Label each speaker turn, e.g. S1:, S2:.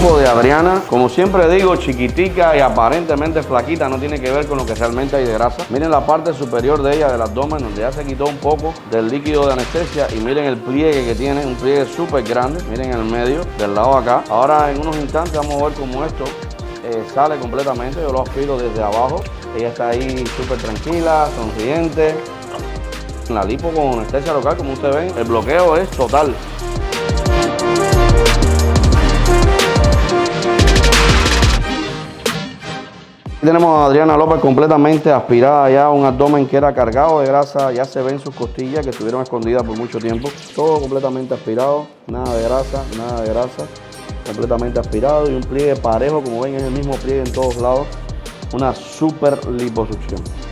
S1: lipo de Adriana, como siempre digo, chiquitica y aparentemente flaquita, no tiene que ver con lo que realmente hay de grasa. Miren la parte superior de ella, del abdomen, donde ya se quitó un poco del líquido de anestesia, y miren el pliegue que tiene, un pliegue súper grande. Miren el medio, del lado acá. Ahora en unos instantes vamos a ver cómo esto sale completamente. Yo lo aspiro desde abajo. Ella está ahí súper tranquila, sonriente. La lipo con anestesia local, como ustedes ven, el bloqueo es total. Tenemos a Adriana López completamente aspirada ya, un abdomen que era cargado de grasa, ya se ven sus costillas que estuvieron escondidas por mucho tiempo. Todo completamente aspirado, nada de grasa, completamente aspirado, y un pliegue parejo, como ven es el mismo pliegue en todos lados, una super liposucción.